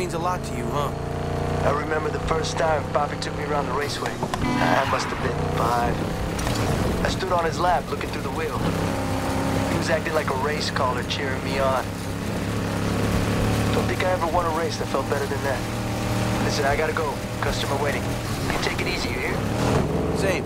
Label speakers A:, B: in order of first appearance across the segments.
A: means a lot to you, huh?
B: I remember the first time Bobby took me around the raceway. I must have been 5. I stood on his lap looking through the wheel. He was acting like a race caller cheering me on. Don't think I ever won a race that felt better than that. Listen, I gotta go. Customer waiting. You take it easy, you hear?
A: Same.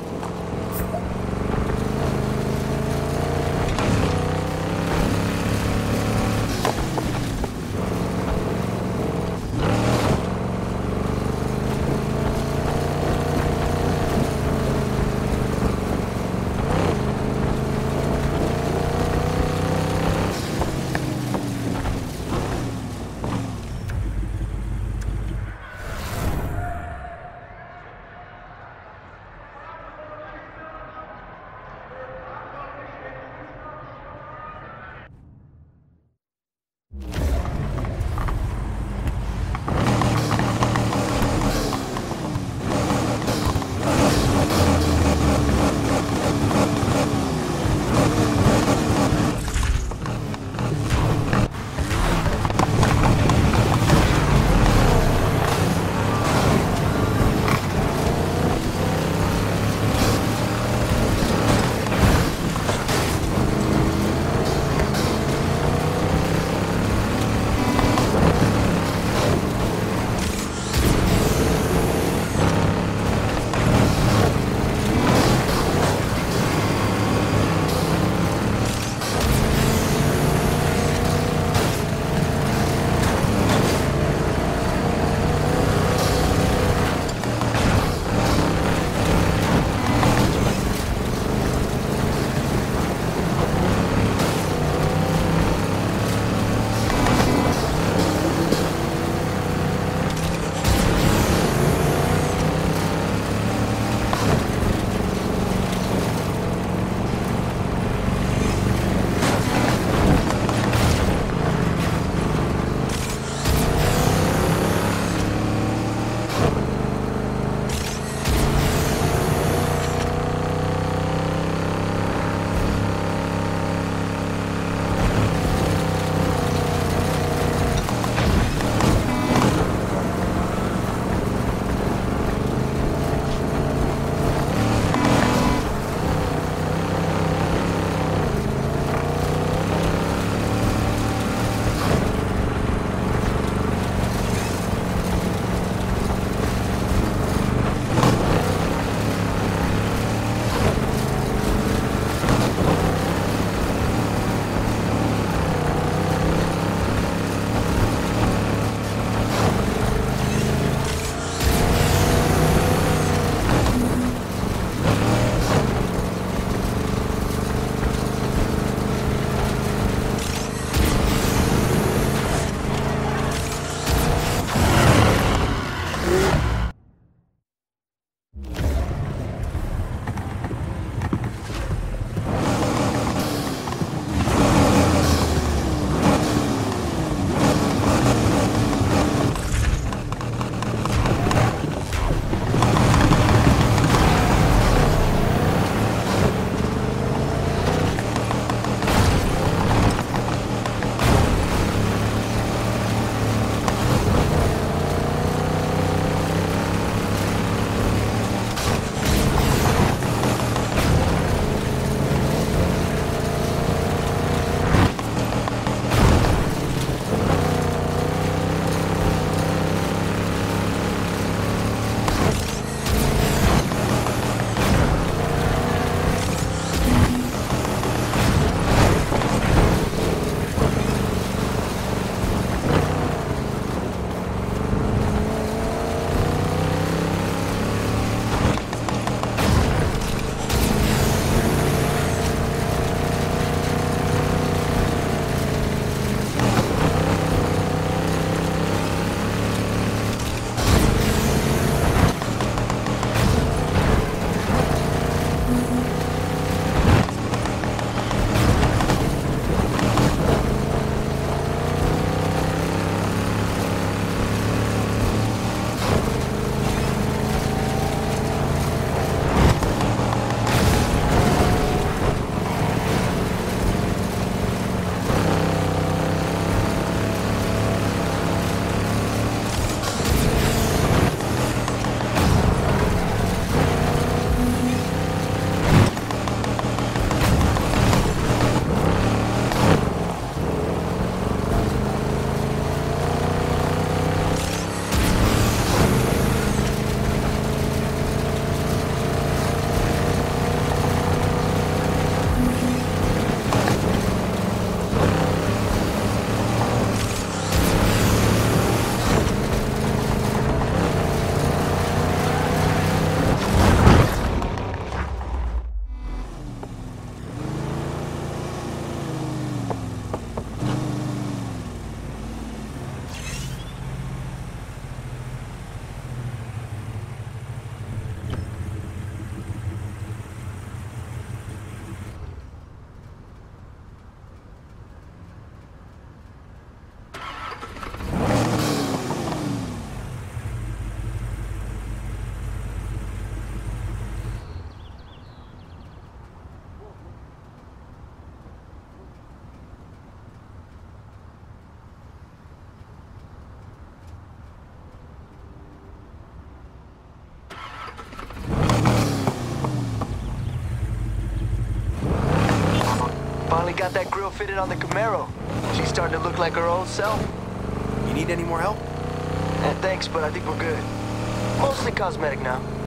B: got that grill fitted on the Camaro. She's starting to look like her old self.
A: You need any more help?
B: Thanks, but I think we're good. Mostly cosmetic now.